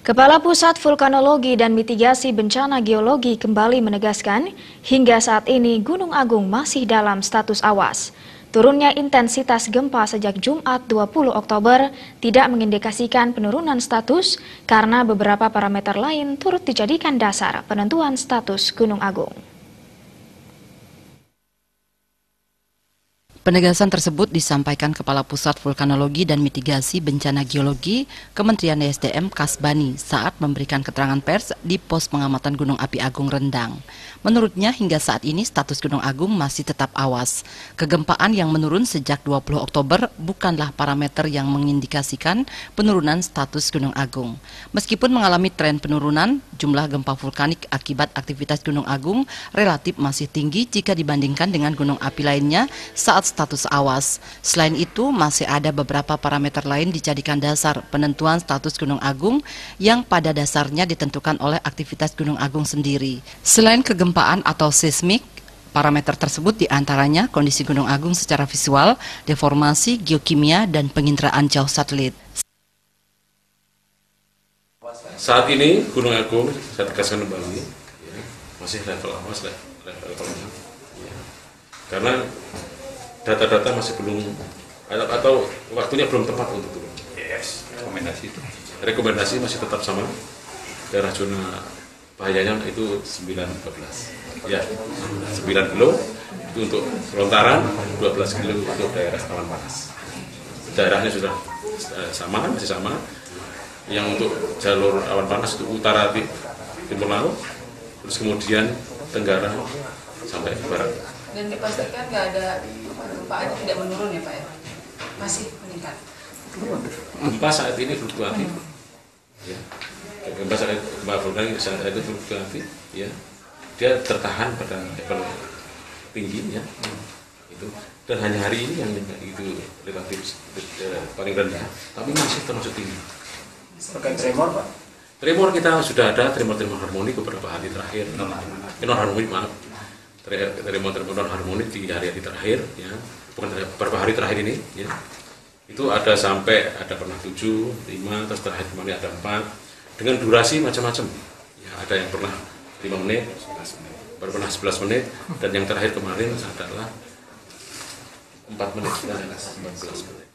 Kepala Pusat Vulkanologi dan Mitigasi Bencana Geologi kembali menegaskan, hingga saat ini Gunung Agung masih dalam status awas. Turunnya intensitas gempa sejak Jumat 20 Oktober tidak mengindikasikan penurunan status karena beberapa parameter lain turut dijadikan dasar penentuan status Gunung Agung. Penegasan tersebut disampaikan Kepala Pusat Vulkanologi dan Mitigasi Bencana Geologi Kementerian SDM Kasbani saat memberikan keterangan pers di pos pengamatan Gunung Api Agung Rendang. Menurutnya hingga saat ini status Gunung Agung masih tetap awas. Kegempaan yang menurun sejak 20 Oktober bukanlah parameter yang mengindikasikan penurunan status Gunung Agung. Meskipun mengalami tren penurunan, jumlah gempa vulkanik akibat aktivitas Gunung Agung relatif masih tinggi jika dibandingkan dengan gunung api lainnya saat status awas. Selain itu, masih ada beberapa parameter lain dijadikan dasar penentuan status Gunung Agung yang pada dasarnya ditentukan oleh aktivitas Gunung Agung sendiri. Selain kegempaan atau seismik, parameter tersebut diantaranya kondisi Gunung Agung secara visual, deformasi, geokimia, dan penginderaan jauh satelit. Saat ini Gunung Agung, saya tegaskan kembali, masih level awas, level 6. Karena data-data masih belum, atau waktunya belum tepat untuk turun. Yes, rekomendasi itu. Rekomendasi masih tetap sama. Daerah zona bahayanya itu 9-12. Ya, 9 kilo itu untuk lontaran, 12 kilo untuk daerah awan panas. Daerahnya sudah sama, masih sama. Yang untuk jalur awan panas itu utara timur laut, terus kemudian tenggara sampai barat. Dan dipastikan nggak ada gempaan tidak menurun ya Pak ya? Masih meningkat? Gempa saat ini fluktuatif. Ya. Gempa vulkanik saat itu fluktuatif. Ya. Dia tertahan pada level tinggi ya. Itu. Dan hanya hari ini yang itu relatif paling rendah, tapi masih termasuk tinggi. Terkait tremor Pak? Tremor kita sudah ada tremor harmonik beberapa hari terakhir. Non harmonik maaf. Tremor harmonik di hari-hari terakhir, ya, bukan beberapa hari terakhir ini, ya, itu ada sampai ada pernah 7, 5, terus terakhir kemarin ada 4, dengan durasi macam-macam, ya, ada yang pernah 5 menit, pernah 11 menit, dan yang terakhir kemarin adalah 4 menit dan 14 menit.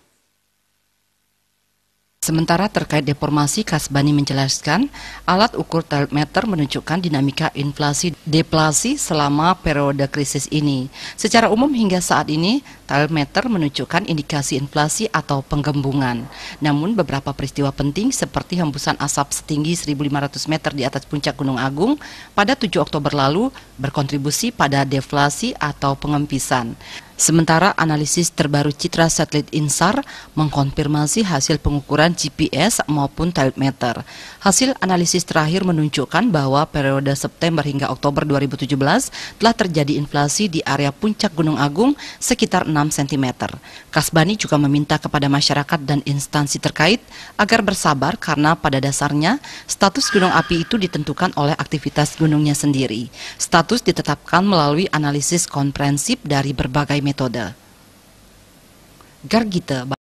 Sementara terkait deformasi, Kasbani menjelaskan, alat ukur tilemeter menunjukkan dinamika inflasi deflasi selama periode krisis ini. Secara umum hingga saat ini, tilemeter menunjukkan indikasi inflasi atau penggembungan. Namun beberapa peristiwa penting seperti hembusan asap setinggi 1.500 meter di atas puncak Gunung Agung pada 7 Oktober lalu berkontribusi pada deflasi atau pengempisan. Sementara analisis terbaru citra satelit INSAR mengkonfirmasi hasil pengukuran GPS maupun tilemeter. Hasil analisis terakhir menunjukkan bahwa periode September hingga Oktober 2017 telah terjadi inflasi di area puncak Gunung Agung sekitar 6 cm. Kasbani juga meminta kepada masyarakat dan instansi terkait agar bersabar karena pada dasarnya status gunung api itu ditentukan oleh aktivitas gunungnya sendiri. Status ditetapkan melalui analisis komprehensif dari berbagai metode. Gargita